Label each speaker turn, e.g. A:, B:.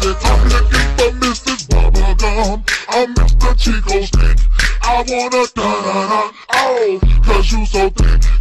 A: it. I'm looking for Mrs. Bubblegum. I'm Mr. Chico Stick. I wanna da-da-da, oh, cause you so thick.